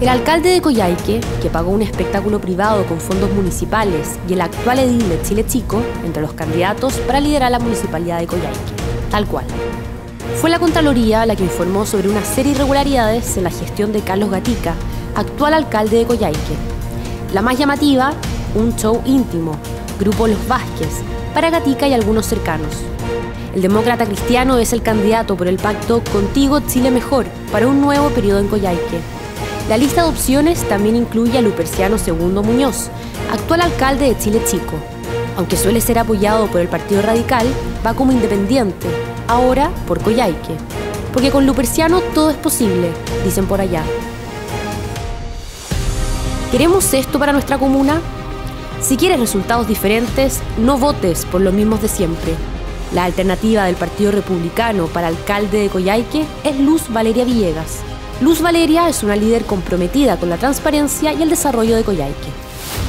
El alcalde de Coyhaique, que pagó un espectáculo privado con fondos municipales, y el actual edil de Chile Chico, entre los candidatos para liderar la municipalidad de Coyhaique. Tal cual. Fue la Contraloría la que informó sobre una serie de irregularidades en la gestión de Carlos Gatica, actual alcalde de Coyhaique. La más llamativa, un show íntimo, Grupo Los Vázquez, para Gatica y algunos cercanos. El demócrata cristiano es el candidato por el pacto Contigo Chile Mejor para un nuevo periodo en Coyhaique. La lista de opciones también incluye a Luperciano II Muñoz, actual alcalde de Chile Chico. Aunque suele ser apoyado por el Partido Radical, va como independiente, ahora por Coyhaique. Porque con Luperciano todo es posible, dicen por allá. ¿Queremos esto para nuestra comuna? Si quieres resultados diferentes, no votes por los mismos de siempre. La alternativa del Partido Republicano para alcalde de Coyhaique es Luz Valeria Villegas. Luz Valeria es una líder comprometida con la transparencia y el desarrollo de Coyhaique.